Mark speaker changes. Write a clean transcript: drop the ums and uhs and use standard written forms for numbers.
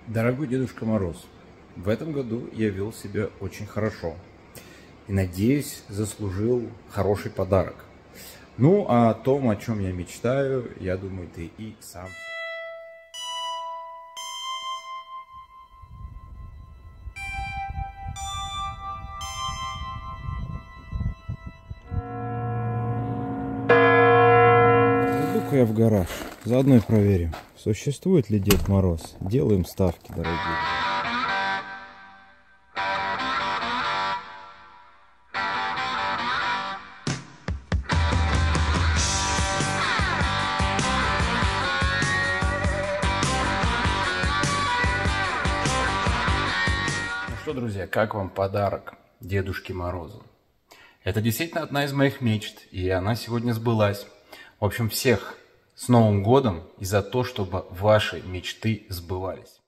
Speaker 1: Дорогой Дедушка Мороз, в этом году я вел себя очень хорошо и, надеюсь, заслужил хороший подарок. Ну, а о том, о чем я мечтаю, я думаю, ты и сам. Зайду-ка я в гараж, заодно и проверим, существует ли Дед Мороз. Делаем ставки, дорогие. Ну что, друзья, как вам подарок Дедушке Морозу? Это действительно одна из моих мечт, и она сегодня сбылась. В общем, всех с Новым годом и за то, чтобы ваши мечты сбывались.